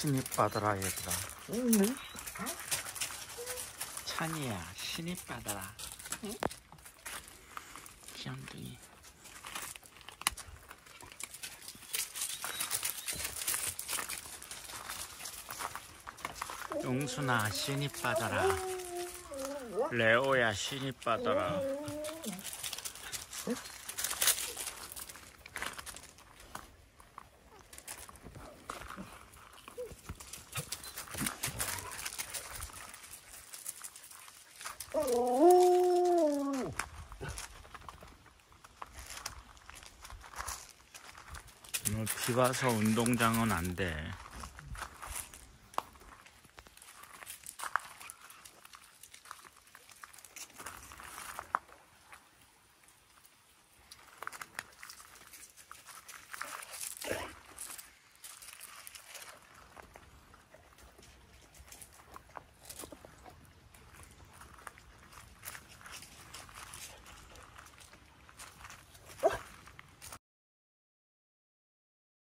신입 받아라 얘들아. 찬이야 신입 받아라. 귀염둥이. 용순아 신입 받아라. 레오야 신입 받아라. 비 와서 운동장은 안 돼.